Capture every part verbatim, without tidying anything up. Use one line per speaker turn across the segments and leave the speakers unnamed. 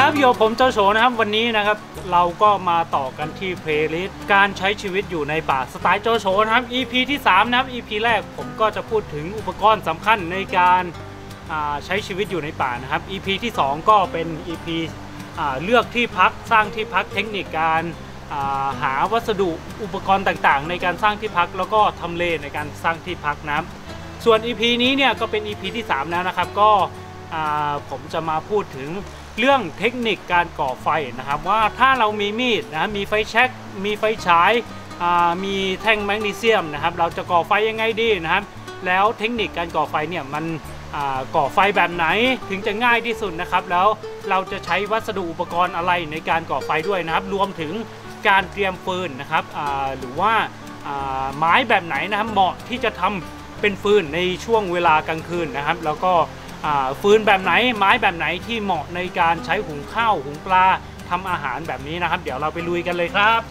ครับอยู่ผมเจ้าโฉนะครับวันนี้นะครับเราก็มาต่อกันที่เพลย์ลิสต์การใช้ชีวิตอยู่ในป่าสไตล์เจ้าโฉนะครับ อี พี ที่สามนะครับ อี พี แรกผมก็จะพูดถึงอุปกรณ์สำคัญในการใช้ชีวิตอยู่ในป่านะครับ อี พี ที่สองก็เป็น อี พี เลือกที่พักสร้างที่พักเทคนิคการหาวัสดุอุปกรณ์ต่างๆในการสร้างที่พักแล้วก็ทำเลในการสร้างที่พักนะครับส่วน อี พี นี้เนี่ยก็เป็น อี พี ที่สามแล้วนะครับก็ผมจะมาพูดถึงเรื่องเทคนิคการก่อไฟนะครับว่าถ้าเรามีมีดนะมีไฟแช็กมีไฟฉายมีแท่งแมกนีเซียมนะครับเราจะก่อไฟยังไงดีนะครับแล้วเทคนิคการก่อไฟเนี่ยมันก่อไฟแบบไหนถึงจะง่ายที่สุดนะครับแล้วเราจะใช้วัสดุอุปกรณ์อะไรในการก่อไฟด้วยนะครับรวมถึงการเตรียมฟืนนะครับหรือว่าไม้แบบไหนนะครับเหมาะที่จะทำเป็นฟืนในช่วงเวลากลางคืนนะครับแล้วก็ฟืนแบบไหนไม้แบบไหนที่เหมาะในการใช้หุงข้าวหุงปลาทำอาหารแบบนี้นะครับเดี๋ยวเราไปลุยกันเลยครับ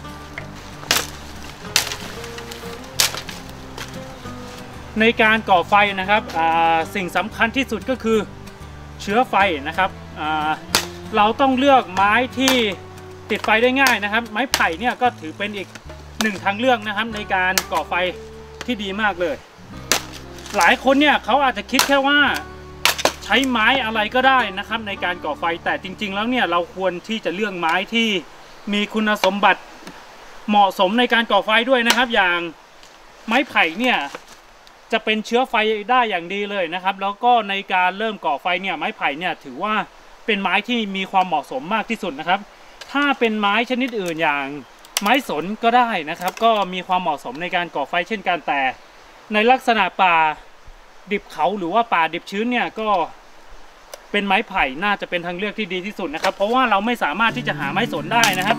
ในการก่อไฟนะครับสิ่งสำคัญที่สุดก็คือเชื้อไฟนะครับเราต้องเลือกไม้ที่ติดไฟได้ง่ายนะครับไม้ไผ่เนี่ยก็ถือเป็นอีกหนึ่งทางเลือกนะครับในการก่อไฟที่ดีมากเลยหลายคนเนี่ยเขาอาจจะคิดแค่ว่าใช้ไม้อะไรก็ได้นะครับในการก่อไฟแต่จริงๆแล้วเนี่ยเราควรที่จะเลือกไม้ที่มีคุณสมบัติเหมาะสมในการก่อไฟด้วยนะครับอย่างไม้ไผ่เนี่ยจะเป็นเชื้อไฟได้อย่างดีเลยนะครับแล้วก็ในการเริ่มก่อไฟเนี่ยไม้ไผ่เนี่ยถือว่าเป็นไม้ที่มีความเหมาะสมมากที่สุดนะครับถ้าเป็นไม้ชนิดอื่นอย่างไม้สนก็ได้นะครับก็มีความเหมาะสมในการก่อไฟเช่นกันแต่ในลักษณะป่าดิบเขาหรือว่าป่าดิบชื้นเนี่ยก็เป็นไม้ไผ่น่าจะเป็นทางเลือกที่ดีที่สุดนะครับเพราะว่าเราไม่สามารถที่จะหาไม้สนได้นะครับ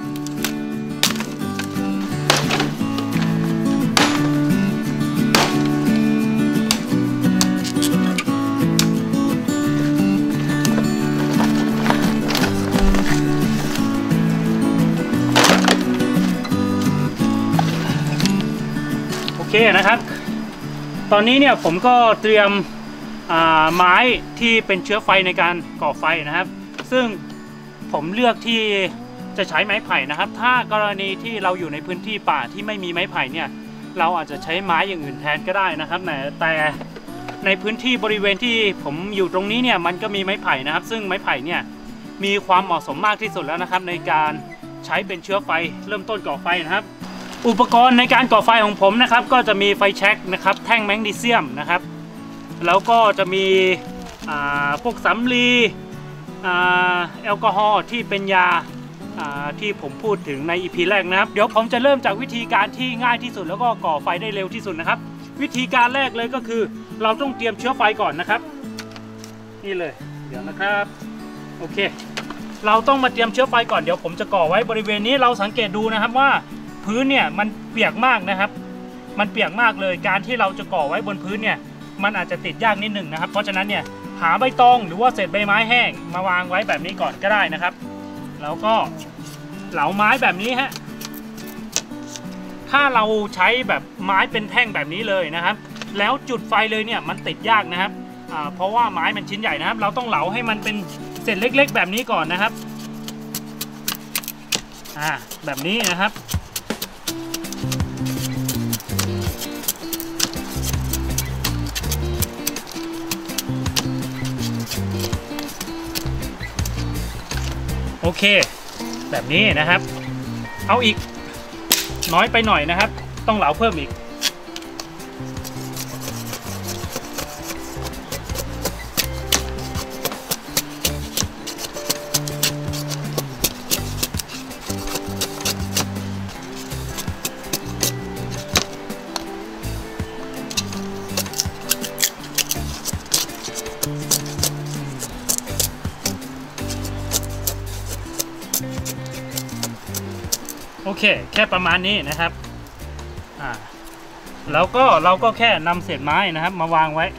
โอเคนะครับตอนนี้เนี่ยผมก็เตรียมไม้ที่เป็นเชื้อไฟในการก่อไฟนะครับซึ่งผมเลือกที่จะใช้ไม้ไผ่นะครับถ้ากรณีที่เราอยู่ในพื้นที่ป่าที่ไม่มีไม้ไผ่เนี่ยเราอาจจะใช้ไม้อย่างอื่นแทนก็ได้นะครับแต่ในพื้นที่บริเวณที่ผมอยู่ตรงนี้เนี่ยมันก็มีไม้ไผ่นะครับซึ่งไม้ไผ่เนี่ยมีความเหมาะสมมากที่สุดแล้วนะครับในการใช้เป็นเชื้อไฟเริ่มต้นก่อไฟนะครับอุปกรณ์ในการก่อไฟของผมนะครับก็จะมีไฟแช็กนะครับแท่งแมกนีเซียมนะครับแล้วก็จะมีพวกสำลีแอลกอฮอล์ที่เป็นยาที่ผมพูดถึงใน อี พี แรกนะครับเดี๋ยวผมจะเริ่มจากวิธีการที่ง่ายที่สุดแล้วก็ก่อไฟได้เร็วที่สุดนะครับวิธีการแรกเลยก็คือเราต้องเตรียมเชื้อไฟก่อนนะครับนี่เลยเดี๋ยวนะครับโอเคเราต้องมาเตรียมเชื้อไฟก่อนเดี๋ยวผมจะก่อไว้บริเวณนี้เราสังเกตดูนะครับว่าพื้นเนี่ยมันเปียกมากนะครับมันเปียกมากเลยการที่เราจะก่อไว้บนพื้นเนี่ยมันอาจจะติดยากนิดหนึ่งนะครับเพราะฉะนั้นเนี่ยหาใบตองหรือว่าเศษใบไม้แห้งมาวางไว้แบบนี้ก่อนก็ได้นะครับแล้วก็เหลาไม้แบบนี้ฮะถ้าเราใช้แบบไม้เป็นแท่งแบบนี้เลยนะครับแล้วจุดไฟเลยเนี่ยมันติดยากนะครับเพราะว่าไม้มันชิ้นใหญ่นะครับเราต้องเหลาให้มันเป็นเศษเล็กๆแบบนี้ก่อนนะครับอ่าแบบนี้นะครับโอเคแบบนี้นะครับเอาอีกน้อยไปหน่อยนะครับต้องเหลาเพิ่มอีกโอเคแค่ประมาณนี้นะครับอ่าแล้วก็เราก็แค่นำเศษไม้นะครับมาวางไว้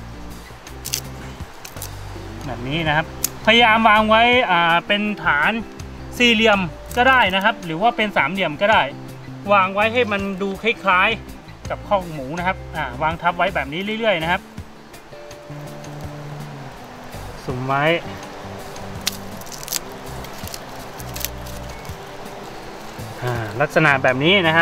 แบบนี้นะครับพยายามวางไว้อ่าเป็นฐานสี่เหลี่ยมก็ได้นะครับหรือว่าเป็นสามเหลี่ยมก็ได้วางไว้ให้มันดูคล้ายๆกับข้อหมูนะครับอ่าวางทับไว้แบบนี้เรื่อยๆนะครับ สุ่มไว้ลักษณะแบบนี้นะครับ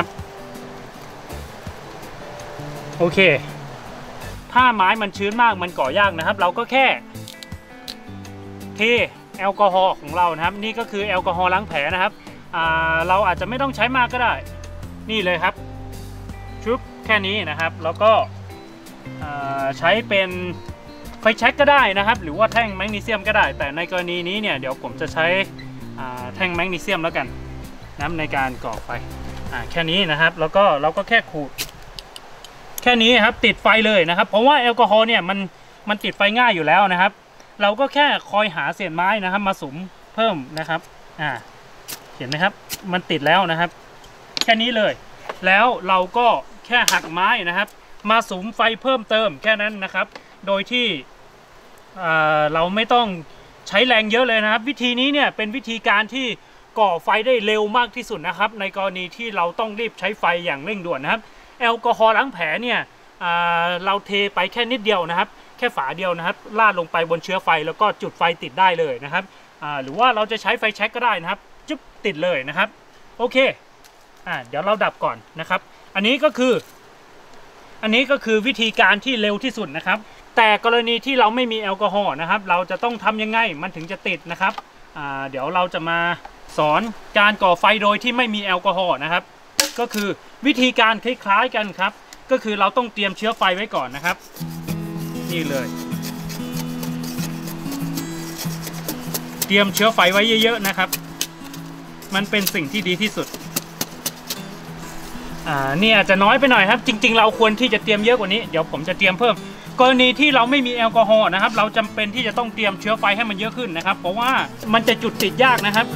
โอเคถ้าไม้มันชื้นมากมันก่อยากนะครับเราก็แค่เทแอลกอฮอล์ของเรานะครับนี่ก็คือแอลกอฮอล์ล้างแผลนะครับเราอาจจะไม่ต้องใช้มากก็ได้นี่เลยครับชุบแค่นี้นะครับแล้วก็ใช้เป็นไฟแช็กก็ได้นะครับหรือว่าแท่งแมกนีเซียมก็ได้แต่ในกรณีนี้เนี่ยเดี๋ยวผมจะใช้แท่งแมกนีเซียมแล้วกันนะในการก่อไฟแค่นี้นะครับแล้วก็เราก็แค่ขูดแค่นี้ครับติดไฟเลยนะครับเพราะว่าแอลกอฮอล์เนี่ยมันมันติดไฟง่ายอยู่แล้วนะครับเราก็แค่คอยหาเศษไม้นะครับมาสุมเพิ่มนะครับอ่าเห็นไหมครับมันติดแล้วนะครับแค่นี้เลยแล้วเราก็แค่หักไม้นะครับมาสุมไฟเพิ่มเติมแค่นั้นนะครับโดยที่เราไม่ต้องใช้แรงเยอะเลยนะครับวิธีนี้เนี่ยเป็นวิธีการที่ก่อไฟได้เร็วมากที่สุดนะครับในกรณีที่เราต้องรีบใช้ไฟอย่างเร่งด่วนนะครับแอลกอฮอล์ล้างแผลเนี่ยเราเทไปแค่นิดเดียวนะครับแค่ฝาเดียวนะครับราดลงไปบนเชื้อไฟแล้วก็จุดไฟติดได้เลยนะครับหรือว่าเราจะใช้ไฟแช็กก็ได้นะครับจุ๊บติดเลยนะครับโอเคอ่าเดี๋ยวเราดับก่อนนะครับอันนี้ก็คืออันนี้ก็คือวิธีการที่เร็วที่สุดนะครับแต่กรณีที่เราไม่มีแอลกอฮอล์นะครับเราจะต้องทำยังไงมันถึงจะติดนะครับอ่าเดี๋ยวเราจะมาสอนการก่อไฟโดยที่ไม่มีแอลกอฮอล์นะครับก็คือวิธีการคล้ายๆกันครับก็คือเราต้องเตรียมเชื้อไฟไว้ก่อนนะครับนี่เลยเตรียมเชื้อไฟไว้เยอะๆนะครับมันเป็นสิ่งที่ดีที่สุดอ่านี่อาจจะน้อยไปหน่อยครับจริงๆเราควรที่จะเตรียมเยอะกว่านี้เดี๋ยวผมจะเตรียมเพิ่มกรณีที่เราไม่มีแอลกอฮอล์นะครับเราจำเป็นที่จะต้องเตรียมเชื้อไฟให้มันเยอะขึ้นนะครับเพราะว่ามันจะจุดติดยากนะครับ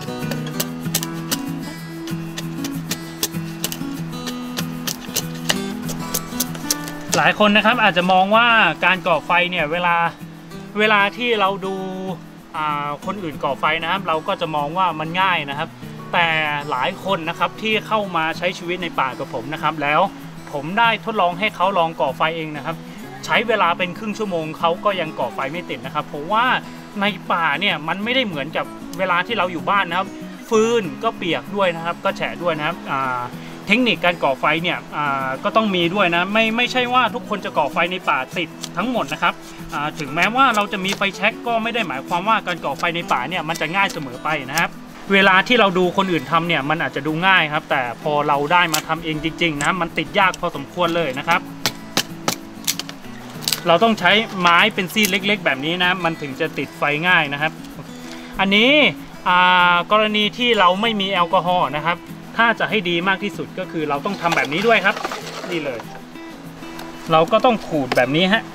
หลายคนนะครับอาจจะมองว่าการก่อไฟเนี่ยเวลาเวลาที่เราดูคนอื่นก่อไฟนะครับเราก็จะมองว่ามันง่ายนะครับแต่หลายคนนะครับที่เข้ามาใช้ชีวิตในป่ากับผมนะครับแล้วผมได้ทดลองให้เขาลองก่อไฟเองนะครับใช้เวลาเป็นครึ่งชั่วโมงเขาก็ยังก่อไฟไม่ติดนะครับเพราะว่าในป่าเนี่ยมันไม่ได้เหมือนกับเวลาที่เราอยู่บ้านนะครับฟืนก็เปียกด้วยนะครับก็แฉะด้วยนะครับเทคนิคการก่อไฟเนี่ยก็ต้องมีด้วยนะไม่ไม่ใช่ว่าทุกคนจะก่อไฟในป่าติดทั้งหมดนะครับถึงแม้ว่าเราจะมีไฟแช็กก็ไม่ได้หมายความว่าการก่อไฟในป่าเนี่ยมันจะง่ายเสมอไปนะครับเวลาที่เราดูคนอื่นทำเนี่ยมันอาจจะดูง่ายครับแต่พอเราได้มาทำเองจริงๆนะมันติดยากพอสมควรเลยนะครับเราต้องใช้ไม้เป็นซี่เล็กๆแบบนี้นะมันถึงจะติดไฟง่ายนะครับอันนี้กรณีที่เราไม่มีแอลกอฮอล์นะครับถ้าจะให้ดีมากที่สุดก็คือเราต้องทำแบบนี้ด้วยครับนี่เลยเราก็ต้องขูดแบบนี้ฮะ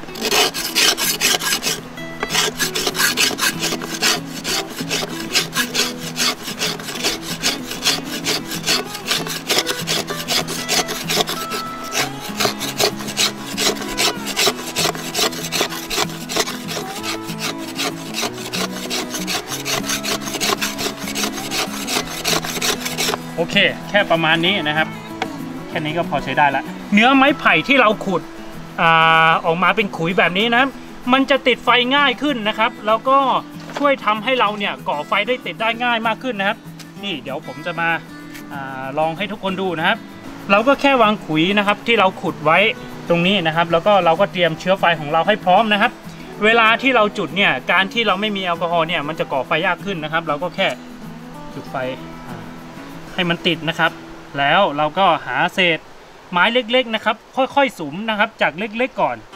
โอเคแค่ประมาณนี้นะครับแค่นี้ก็พอใช้ได้ละเนื้อไม้ไผ่ที่เราขุดอ่าออกมาเป็นขุยแบบนี้นะมันจะติดไฟง่ายขึ้นนะครับแล้วก็ช่วยทำให้เราเนี่ยก่อไฟได้ติดได้ง่ายมากขึ้นนะครับนี่เดี๋ยวผมจะมาอ่าลองให้ทุกคนดูนะครับเราก็แค่วางขุยนะครับที่เราขุดไว้ตรงนี้นะครับแล้วก็เราก็เตรียมเชื้อไฟของเราให้พร้อมนะครับเวลาที่เราจุดเนี่ยการที่เราไม่มีแอลกอฮอล์เนี่ยมันจะก่อไฟยากขึ้นนะครับเราก็แค่จุดไฟให้มันติดนะครับแล้วเราก็หาเศษไม้เล็กๆนะครับค่อยๆสุมนะครับจากเล็กๆก่อน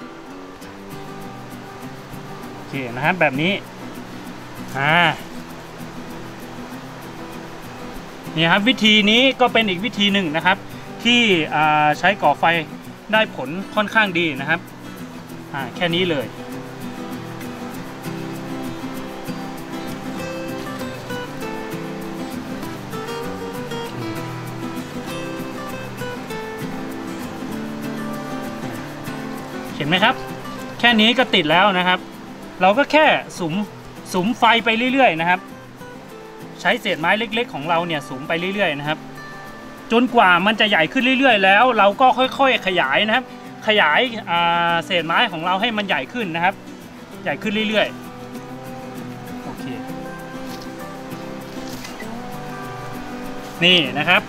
โอเคนะครับแบบนี้อ่านี่ครับวิธีนี้ก็เป็นอีกวิธีหนึ่งนะครับที่ใช้ก่อไฟได้ผลค่อนข้างดีนะครับอ่าแค่นี้เลยเห็นไหมครับแค่นี้ก็ติดแล้วนะครับเราก็แค่สุมสุมไฟไปเรื่อยๆนะครับใช้เศษไม้เล็กๆของเราเนี่ยสุมไปเรื่อยๆนะครับจนกว่ามันจะใหญ่ขึ้นเรื่อยๆแล้วเราก็ค่อยๆขยายนะครับขยายเศษไม้ของเราให้มันใหญ่ขึ้นนะครับใหญ่ขึ้นเรื่อยๆโอเคนี่นะครับ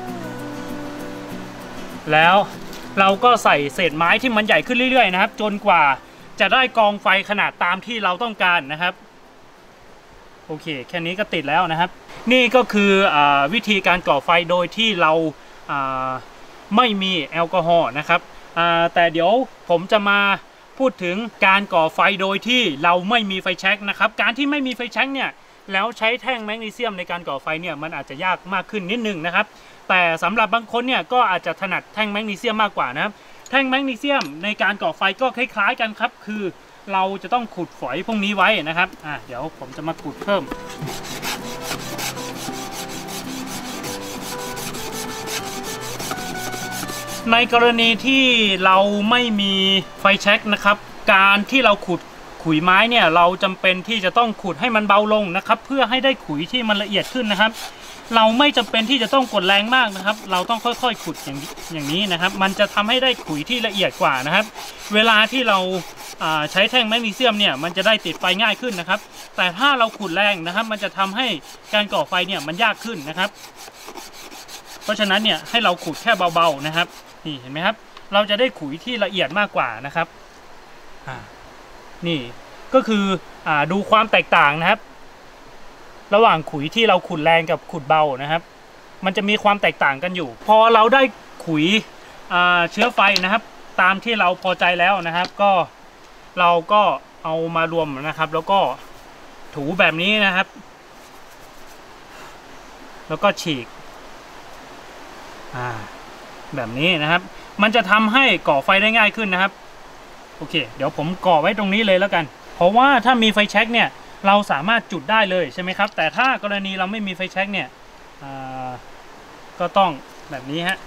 แล้วเราก็ใส่เศษไม้ที่มันใหญ่ขึ้นเรื่อยๆนะครับจนกว่าจะได้กองไฟขนาดตามที่เราต้องการนะครับโอเคแค่นี้ก็ติดแล้วนะครับนี่ก็คืออวิธีการก่อไฟโดยที่เราไม่มีแอลกอฮอล์นะครับแต่เดี๋ยวผมจะมาพูดถึงการก่อไฟโดยที่เราไม่มีไฟแช็กนะครับการที่ไม่มีไฟแช็กเนี่ยแล้วใช้แท่งแมกนีเซียมในการก่อไฟเนี่ยมันอาจจะยากมากขึ้นนิดนึงนะครับแต่สำหรับบางคนเนี่ยก็อาจจะถนัดแท่งแมกนีเซียมมากกว่านะครับแท่งแมกนีเซียมในการก่อไฟก็คล้ายๆกันครับคือเราจะต้องขุดฝอยพวกนี้ไว้นะครับอ่ะเดี๋ยวผมจะมาขุดเพิ่มในกรณีที่เราไม่มีไฟแช็กนะครับการที่เราขุดขุยไม้เนี่ยเราจำเป็นที่จะต้องขุดให้มันเบาลงนะครับเพื่อให้ได้ขุยที่มันละเอียดขึ้นนะครับเราไม่จำเป็นที่จะต้องกดแรงมากนะครับเราต้องค่อยๆขุดอย่างอย่างนี้นะครับมันจะทำให้ได้ขุยที่ละเอียดกว่านะครับเวลาที่เราใช้แท่งแมกนีเซียมเนี่ยมันจะได้ติดไฟง่ายขึ้นนะครับแต่ถ้าเราขุดแรงนะครับมันจะทำให้การก่อไฟเนี่ยมันยากขึ้นนะครับเพราะฉะนั้นเนี่ยให้เราขุดแค่เบาๆนะครับนี่เห็นไหมครับเราจะได้ขุยที่ละเอียดมากกว่านะครับนี่ก็คืออ่าดูความแตกต่างนะครับระหว่างขุยที่เราขุดแรงกับขุดเบานะครับมันจะมีความแตกต่างกันอยู่พอเราได้ขุยเชื้อไฟนะครับตามที่เราพอใจแล้วนะครับก็เราก็เอามารวมนะครับแล้วก็ถูแบบนี้นะครับแล้วก็ฉีกอ่าแบบนี้นะครับมันจะทำให้ก่อไฟได้ง่ายขึ้นนะครับโอเคเดี๋ยวผมก่อไว้ตรงนี้เลยแล้วกันเพราะว่าถ้ามีไฟแช็กเนี่ยเราสามารถจุดได้เลยใช่ไหมครับแต่ถ้ากรณีเราไม่มีไฟแช็กเนี่ยก็ต้องแบบนี้ฮะ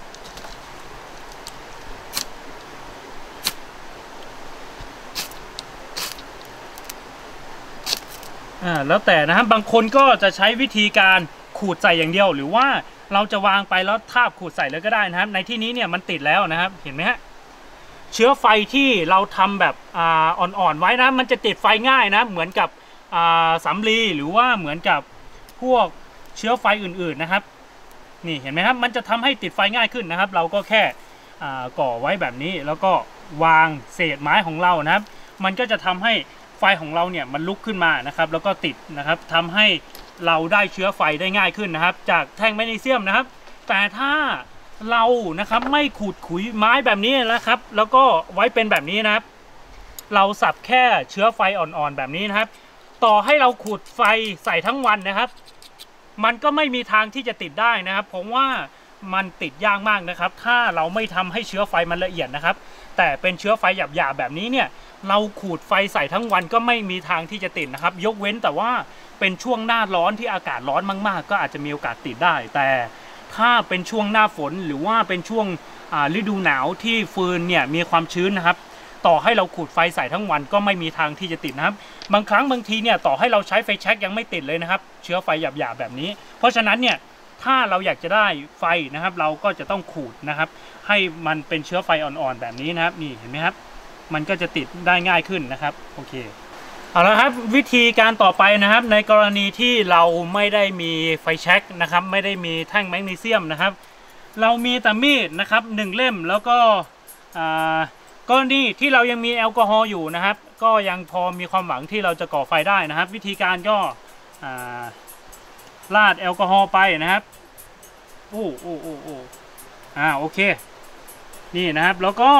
อ่าแล้วแต่นะครับบางคนก็จะใช้วิธีการขูดใส่อย่างเดียวหรือว่าเราจะวางไปแล้วทาบขูดใส่เลยก็ได้นะครับในที่นี้เนี่ยมันติดแล้วนะครับเห็นไหมฮะเชื้อไฟที่เราทำแบบอ่อนๆไว้นะมันจะติดไฟง่ายนะเหมือนกับสำลีหรือว่าเหมือนกับพวกเชื้อไฟอื่นๆนะครับนี่เห็นไหมครับมันจะทำให้ติดไฟง่ายขึ้นนะครับเราก็แค่ก่อไว้แบบนี้แล้วก็วางเศษไม้ของเรานะครับมันก็จะทำให้ไฟของเราเนี่ยมันลุกขึ้นมานะครับแล้วก็ติดนะครับทำให้เราได้เชื้อไฟได้ง่ายขึ้นนะครับจากแท่งแมกนีเซียมนะครับแต่ถ้าเรานะครับไม่ขูดขุยไม้แบบนี้นะครับแล้วก็ไว้เป็นแบบนี้นะครับเราสับแค่เชื้อไฟอ่อนๆแบบนี้นะครับต่อให้เราขูดไฟใส่ทั้งวันนะครับมันก็ไม่มีทางที่จะติดได้นะครับเพราะว่ามันติดยากมากนะครับถ้าเราไม่ทำให้เชื้อไฟมันละเอียดนะครับแต่เป็นเชื้อไฟหยาบๆแบบนี้เนี่ยเราขูดไฟใส่ทั้งวันก็ไม่มีทางที่จะติดนะครับยกเว้นแต่ว่าเป็นช่วงหน้าร้อนที่อากาศร้อนมากๆก็อาจจะมีโอกาสติดได้แต่ถ้าเป็นช่วงหน้าฝนหรือว่าเป็นช่วงฤดูหนาวที่ฟืนเนี่ยมีความชื้นนะครับต่อให้เราขูดไฟใส่ทั้งวันก็ไม่มีทางที่จะติดนะครับบางครั้งบางทีเนี่ยต่อให้เราใช้ไฟแช็กยังไม่ติดเลยนะครับเชื้อไฟหยาบๆแบบนี้เพราะฉะนั้นเนี่ยถ้าเราอยากจะได้ไฟนะครับเราก็จะต้องขูดนะครับให้มันเป็นเชื้อไฟอ่อนๆแบบนี้นะครับนี่เห็นไหมครับมันก็จะติดได้ง่ายขึ้นนะครับโอเคเอาละครับวิธีการต่อไปนะครับในกรณีที่เราไม่ได้มีไฟแช็กนะครับไม่ได้มีแท่งแมกนีเซียมนะครับเรามีแต่มีดนะครับหนึ่งเล่มแล้วก็กรณีที่เรายังมีแอลกอฮอล์อยู่นะครับก็ยังพอมีความหวังที่เราจะก่อไฟได้นะครับวิธีการก็ราดแอลกอฮอล์ไปนะครับโอ้โอ้โอ้โอ้อ่าโอเคนี่นะครับแล้วก็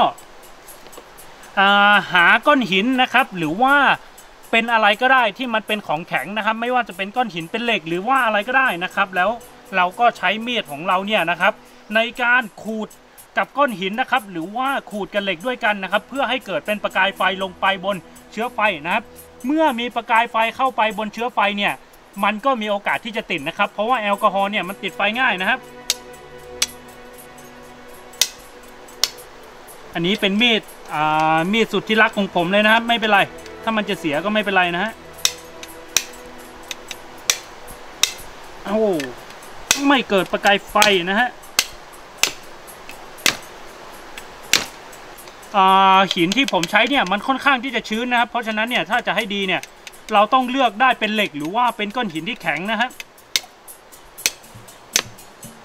หาก้อนหินนะครับหรือว่าเป็นอะไรก็ได้ที่มันเป็นของแข็งนะครับไม่ว่าจะเป็นก้อนหินเป็นเหล็กหรือว่าอะไรก็ได้นะครับแล้วเราก็ใช้มีดของเราเนี่ยนะครับในการขูดกับก้อนหินนะครับหรือว่าขูดกับเหล็กด้วยกันนะครับเพื่อให้เกิดเป็นประกายไฟลงไปบนเชื้อไฟนะครับเมื่อมีประกายไฟเข้าไปบนเชื้อไฟเนี่ยมันก็มีโอกาสที่จะติดนะครับเพราะว่าแอลกอฮอล์เนี่ยมันติดไฟง่ายนะครับอันนี้เป็นมีดอ่ามีดสุดที่รักของผมเลยนะครับไม่เป็นไรถ้ามันจะเสียก็ไม่เป็นไรนะฮะโอ้ไม่เกิดประกายไฟนะฮะหินที่ผมใช้เนี่ยมันค่อนข้างที่จะชื้นนะครับเพราะฉะนั้นเนี่ยถ้าจะให้ดีเนี่ยเราต้องเลือกได้เป็นเหล็กหรือว่าเป็นก้อนหินที่แข็งนะฮะ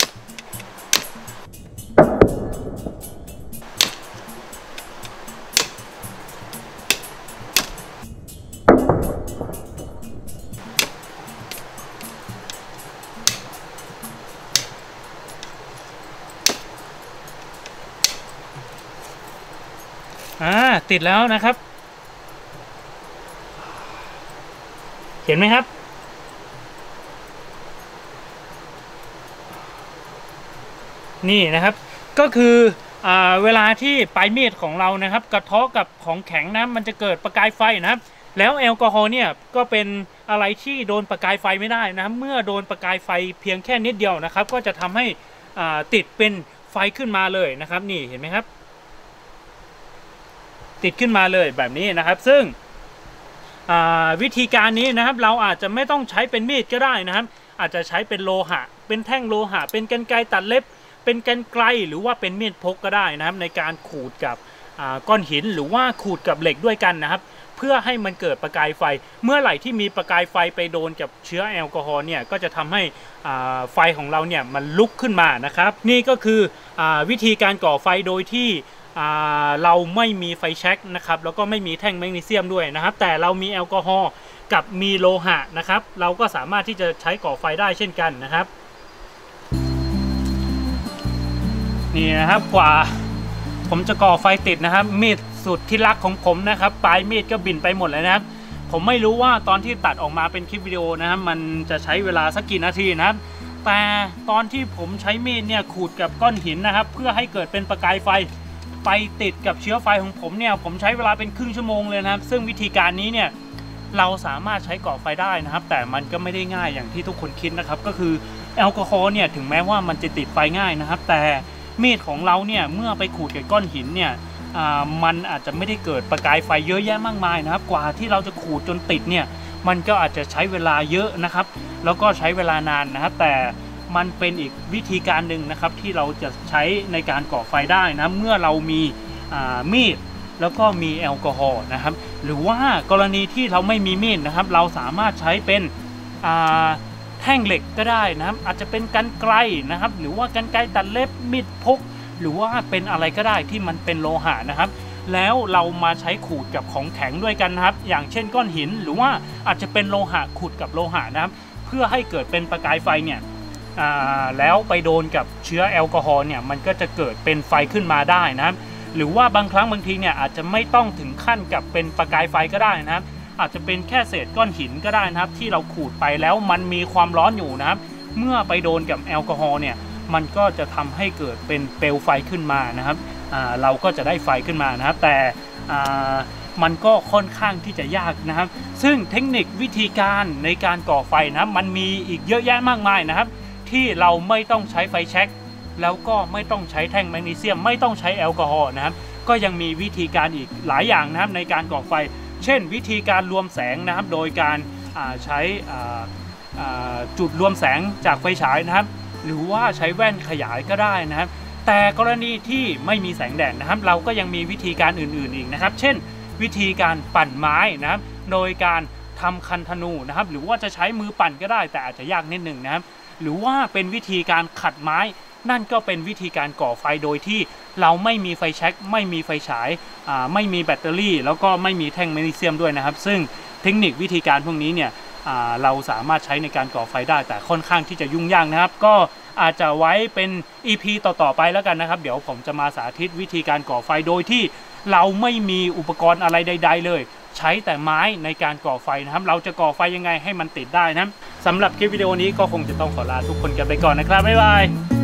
อ่าติดแล้วนะครับเห็นไหมครับนี่นะครับก็คืออ่าเวลาที่ปลายมีดของเรานะครับกระเทาะกับของแข็งนะมันจะเกิดประกายไฟนะครับแล้วแอลกอฮอล์เนี่ยก็เป็นอะไรที่โดนประกายไฟไม่ได้นะเมื่อโดนประกายไฟเพียงแค่นิดเดียวนะครับก็จะทำให้อ่าติดเป็นไฟขึ้นมาเลยนะครับนี่เห็นไหมครับติดขึ้นมาเลยแบบนี้นะครับซึ่งวิธีการนี้นะครับเราอาจจะไม่ต้องใช้เป็นมีดก็ได้นะครับอาจจะใช้เป็นโลหะเป็นแท่งโลหะเป็นกรรไกรตัดเล็บเป็นกรรไกรหรือว่าเป็นมีดพกก็ได้นะครับในการขูดกับก้อนหินหรือว่าขูดกับเหล็กด้วยกันนะครับเพื่อให้มันเกิดประกายไฟเมื่อไหร่ที่มีประกายไฟไปโดนกับเชื้อแอลกอฮอล์เนี่ยก็จะทำให้ไฟของเราเนี่ยมันลุกขึ้นมานะครับนี่ก็คือวิธีการก่อไฟโดยที่เราไม่มีไฟแช็กนะครับแล้วก็ไม่มีแท่งแมกนีเซียมด้วยนะครับแต่เรามีแอลกอฮอล์กับมีโลหะนะครับเราก็สามารถที่จะใช้ก่อไฟได้เช่นกันนะครับนี่นะครับกว่าผมจะก่อไฟติดนะครับมีดสุดที่รักของผมนะครับปลายมีดก็บินไปหมดเลยนะครับผมไม่รู้ว่าตอนที่ตัดออกมาเป็นคลิปวิดีโอนะครับมันจะใช้เวลาสักกี่นาทีนะครับแต่ตอนที่ผมใช้มีดเนี่ยขูดกับก้อนหินนะครับเพื่อให้เกิดเป็นประกายไฟไปติดกับเชื้อไฟของผมเนี่ยผมใช้เวลาเป็นครึ่งชั่วโมงเลยนะครับซึ่งวิธีการนี้เนี่ยเราสามารถใช้ก่อไฟได้นะครับแต่มันก็ไม่ได้ง่ายอย่างที่ทุกคนคิดนะครับก็คือแอลกอฮอล์เนี่ยถึงแม้ว่ามันจะติดไฟง่ายนะครับแต่มีดของเราเนี่ยเมื่อไปขูดกับก้อนหินเนี่ยมันอาจจะไม่ได้เกิดประกายไฟเยอะแยะมากมายนะครับกว่าที่เราจะขูดจนติดเนี่ยมันก็อาจจะใช้เวลาเยอะนะครับแล้วก็ใช้เวลานานนะครับแต่มันเป็นอีกวิธีการหนึ่งนะครับที่เราจะใช้ในการก่อไฟได้นะเมื่อเรามีมีดแล้วก็มีแอลกอฮอล์นะครับหรือว่ากรณีที่เราไม่มีมีดนะครับเราสามารถใช้เป็นแท่งเหล็กก็ได้นะครับอาจจะเป็นกรรไกรนะครับหรือว่ากรรไกรตัดเล็บมีดพกหรือว่าเป็นอะไรก็ได้ที่มันเป็นโลหะนะครับแล้วเรามาใช้ขูดกับของแข็งด้วยกันนะครับอย่างเช่นก้อนหินหรือว่าอาจจะเป็นโลหะขูดกับโลหะนะครับเพื่อให้เกิดเป็นประกายไฟเนี่ยแล้วไปโดนกับเชื้อแอลกอฮอล์เนี่ยมันก็จะเกิดเป็นไฟขึ้นมาได้นะครับหรือว่าบางครั้งบางทีเนี่ยอาจจะไม่ต้องถึงขั้นกับเป็นประกายไฟก็ได้นะครับอาจจะเป็นแค่เศษก้อนหินก็ได้นะครับที่เราขูดไปแล้วมันมีความร้อนอยู่นะครับเมื่อไปโดนกับแอลกอฮอล์เนี่ยมันก็จะทำให้เกิดเป็นเปลวไฟขึ้นมานะครับเราก็จะได้ไฟขึ้นมานะครับแต่มันก็ค่อนข้างที่จะยากนะครับซึ่งเทคนิควิธีการในการก่อไฟนะครับมันมีอีกเยอะแยะมากมายนะครับที่เราไม่ต้องใช้ไฟแช็กแล้วก็ไม่ต้องใช้แท่งแมกนีเซียมไม่ต้องใช้แอลกอฮอล์นะครับก็ยังมีวิธีการอีกหลายอย่างนะครับในการก่อไฟเช่นวิธีการรวมแสงนะครับโดยการใช้จุดรวมแสงจากไฟฉายนะครับหรือว่าใช้แว่นขยายก็ได้นะครับแต่กรณีที่ไม่มีแสงแดดนะครับเราก็ยังมีวิธีการอื่นๆอีกนะครับเช่นวิธีการปั่นไม้นะครับโดยการทำคันธนูนะครับหรือว่าจะใช้มือปั่นก็ได้แต่อาจจะยากนิดหนึ่งนะครับหรือว่าเป็นวิธีการขัดไม้นั่นก็เป็นวิธีการก่อไฟโดยที่เราไม่มีไฟแช็กไม่มีไฟฉายไม่มีแบตเตอรี่แล้วก็ไม่มีแท่งแมกนีเซียมด้วยนะครับซึ่งเทคนิควิธีการพวกนี้เนี่ยเราสามารถใช้ในการก่อไฟได้แต่ค่อนข้างที่จะยุ่งยากนะครับก็อาจจะไว้เป็น อี พี ต่อๆไปแล้วกันนะครับเดี๋ยวผมจะมาสาธิตวิธีการก่อไฟโดยที่เราไม่มีอุปกรณ์อะไรใดๆเลยใช้แต่ไม้ในการก่อไฟนะครับเราจะก่อไฟยังไงให้มันติดได้นะสำหรับคลิปวิดีโอนี้ก็คงจะต้องขอลาทุกคนกันไปก่อนนะครับบ๊ายบาย